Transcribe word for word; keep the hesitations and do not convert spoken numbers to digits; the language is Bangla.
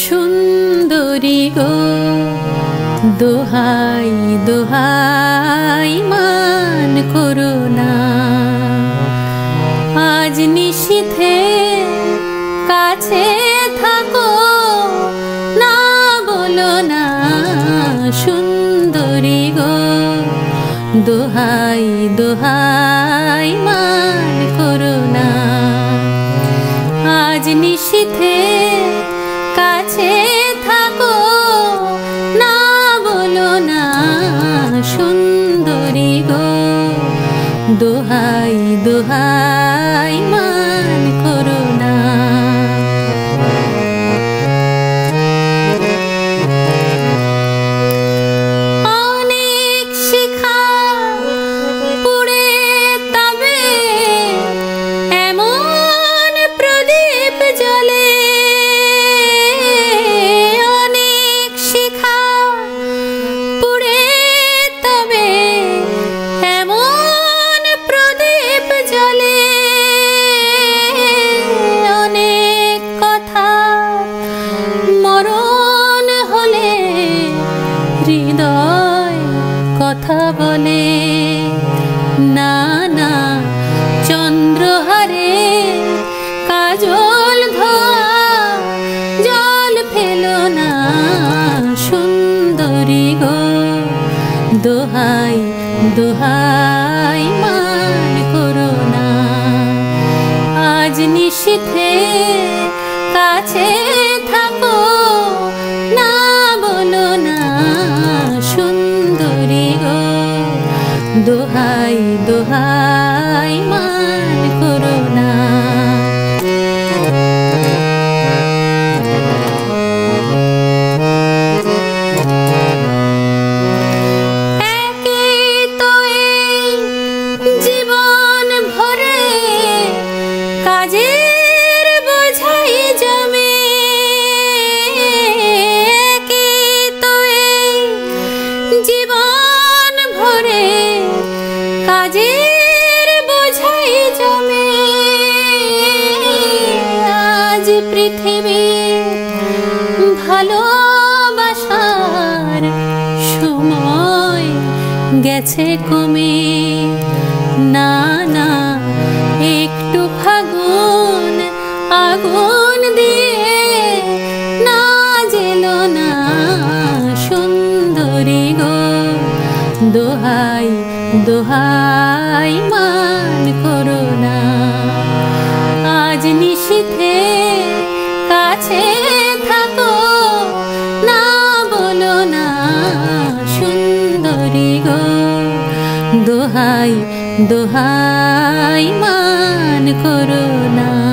সুন্দরী গো দোহাই দোহাই মান করো না, আজ নিশীথে কাছে থাকো না, বলো না সুন্দরী গো দোহাই দোহাই মান করো না, আজ নিশীথে কাছে থাকো না, বলো না সুন্দরী গো দোহাই দোহাই মান করো না। অনেক শিখা পুড়ে তবে এমন প্রদীপ জ্বলে, অনেক শিখা পুড়ে তবে এমন প্রদীপ জ্বলে, অনেক কথা মরণ হলে হৃদয় কথা বলে, না না চন্দ্রহারে কাজল ধোয়া জল ফেলো না সুন্দরী গো দোহাই দোহাই মান করো না, আজ নিশীথে কাছে থাকো না, বলো না সুন্দরী গো দোহাই দোহাই মান করো না। একে তো এই জীবন ভরে কাজের বোঝাই জমে, একে তো এই জীবন ভরে কাজের বোঝাই জমে, আজ পৃথিবীর ভালোবাসার সময় গেছে কমে, না না একটু ফাগুন আগুন দিয়ে না জেলো না সুন্দরী গো দোহাই দোহাই মান করো না, আজ নিশীথে কাছে থাকো না, বলো না সুন্দরী গো দোহাই দোহাই মান করো না।